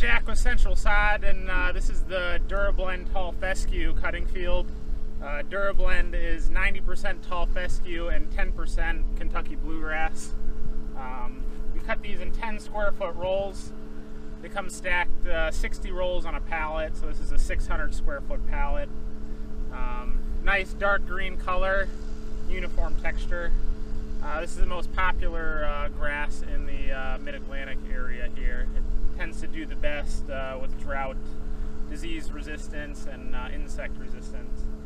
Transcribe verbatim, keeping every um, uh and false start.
Jack with Central Sod, and uh, this is the Durablend Tall Fescue cutting field. Uh, Durablend is ninety percent tall fescue and ten percent Kentucky bluegrass. Um, we cut these in ten square foot rolls. They come stacked uh, sixty rolls on a pallet, so this is a six hundred square foot pallet. Um, nice dark green color, uniform texture. Uh, this is the most popular uh, grass in the uh, mid-Atlantic area here. It tends to do the best uh, with drought, disease resistance, and uh, insect resistance.